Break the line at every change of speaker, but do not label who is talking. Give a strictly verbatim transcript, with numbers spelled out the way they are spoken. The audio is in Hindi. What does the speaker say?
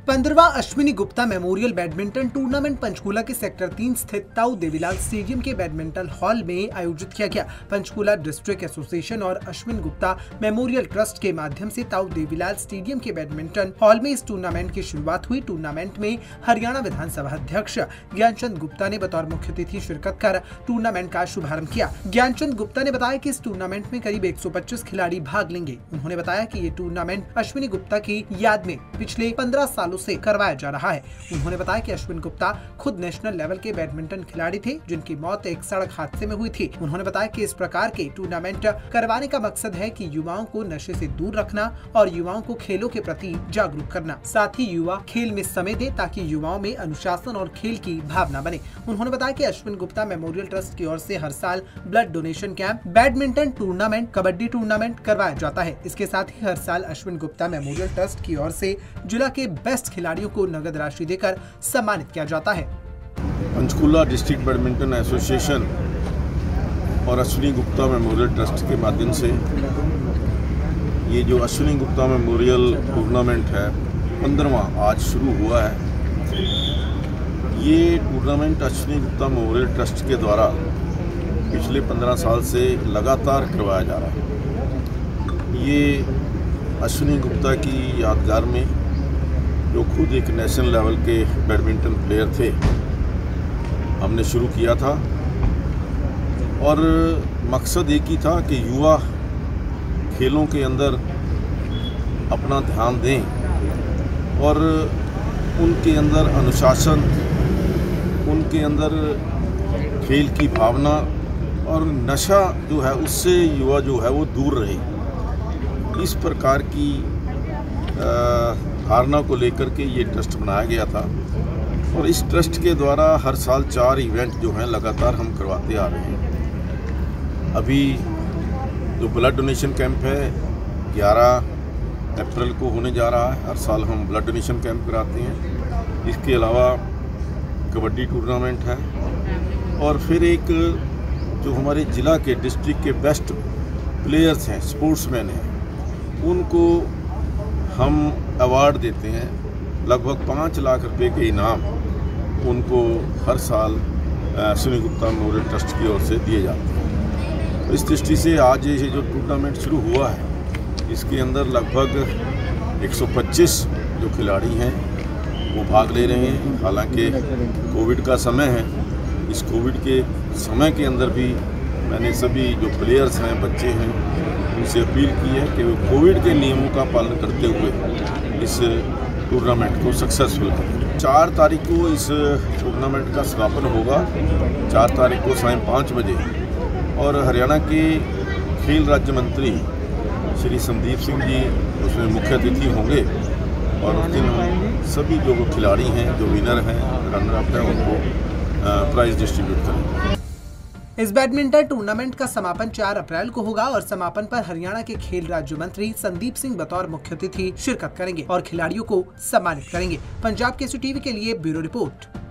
पंद्रहवां Ashwini Gupta memorial badminton tournament Panchkula के सेक्टर तीन स्थित ताऊ देवीलाल स्टेडियम के बैडमिंटन हॉल में आयोजित किया गया। पंचकूला डिस्ट्रिक्ट एसोसिएशन और अश्विनी गुप्ता मेमोरियल ट्रस्ट के माध्यम से ताऊ देवीलाल स्टेडियम के बैडमिंटन हॉल में इस टूर्नामेंट की शुरुआत हुई। टूर्नामेंट में हरियाणा विधानसभा अध्यक्ष ज्ञानचंद गुप्ता ने बतौर मुख्य अतिथि शिरकत कर टूर्नामेंट का शुभारंभ किया। ज्ञानचंद गुप्ता ने बताया कि इस टूर्नामेंट में करीब एक सौ पच्चीस खिलाड़ी भाग लेंगे। उन्होंने बताया कि ये टूर्नामेंट अश्विनी गुप्ता की याद में पिछले पंद्रह सालों से करवाया जा रहा है। उन्होंने बताया कि अश्विनी गुप्ता खुद नेशनल लेवल के बैडमिंटन खिलाड़ी थे, जिनकी मौत एक सड़क हादसे में हुई थी। उन्होंने बताया कि इस प्रकार के टूर्नामेंट करवाने का मकसद है कि युवाओं को नशे से दूर रखना और युवाओं को खेलों के प्रति जागरूक करना। साथ ही युवा खेल में समय दे ताकि युवाओं में अनुशासन और खेल की भावना बने। उन्होंने बताया कि अश्विनी गुप्ता मेमोरियल ट्रस्ट की ओर से हर साल blood donation camp, badminton tournament, kabaddi tournament करवाया जाता है। इसके साथ ही हर साल अश्विनी गुप्ता मेमोरियल ट्रस्ट की ओर से जिला के बेस्ट खिलाड़ियों को नगद राशि देकर सम्मानित किया जाता है।
पंचकूला डिस्ट्रिक्ट बैडमिंटन एसोसिएशन और अश्विनी गुप्ता मेमोरियल ट्रस्ट के माध्यम से ये जो अश्विनी गुप्ता मेमोरियल टूर्नामेंट है पंद्रहवां आज शुरू हुआ है। ये tournament Ashwini Gupta memorial trust के द्वारा पिछले पंद्रह साल से लगातार करवाया जा रहा है। ये अश्विनी गुप्ता की यादगार में, जो खुद एक नेशनल लेवल के बैडमिंटन प्लेयर थे, हमने शुरू किया था और मकसद एक ही था कि युवा खेलों के अंदर अपना ध्यान दें और उनके अंदर अनुशासन, उनके अंदर खेल की भावना और नशा जो है उससे युवा जो है वो दूर रहे। इस प्रकार की धारणा को लेकर के ये ट्रस्ट बनाया गया था और इस ट्रस्ट के द्वारा हर साल चार इवेंट जो हैं लगातार हम करवाते आ रहे हैं। अभी जो ब्लड डोनेशन कैंप है ग्यारह अप्रैल को होने जा रहा है। हर साल हम ब्लड डोनेशन कैंप कराते हैं। इसके अलावा कबड्डी टूर्नामेंट है और फिर एक जो हमारे ज़िला के डिस्ट्रिक्ट के बेस्ट प्लेयर्स हैं, स्पोर्ट्समैन हैं, उनको हम अवार्ड देते हैं। लगभग पाँच लाख रुपए के इनाम उनको हर साल अश्विनी गुप्ता मेमोरियल ट्रस्ट की ओर से दिए जाते हैं। तो इस दृष्टि से आज ये जो टूर्नामेंट शुरू हुआ है, इसके अंदर लगभग एक सौ पच्चीस जो खिलाड़ी हैं वो भाग ले रहे हैं। हालांकि कोविड का समय है, इस कोविड के समय के अंदर भी मैंने सभी जो प्लेयर्स हैं, बच्चे हैं, उनसे अपील की है कि वो कोविड के नियमों का पालन करते हुए इस टूर्नामेंट को सक्सेसफुल करें। चार तारीख को इस टूर्नामेंट का समापन होगा, चार तारीख को सायं पाँच बजे, और हरियाणा के खेल राज्य मंत्री श्री संदीप सिंह जी उसमें मुख्य अतिथि होंगे और उस दिन सभी जो खिलाड़ी हैं, जो विनर हैं, रनर अप हैं, उनको प्राइज डिस्ट्रीब्यूट करेंगे।
इस बैडमिंटन टूर्नामेंट का समापन चार अप्रैल को होगा और समापन पर हरियाणा के खेल राज्य मंत्री संदीप सिंह बतौर मुख्य अतिथि शिरकत करेंगे और खिलाड़ियों को सम्मानित करेंगे। पंजाब केसरी टीवी के लिए ब्यूरो रिपोर्ट।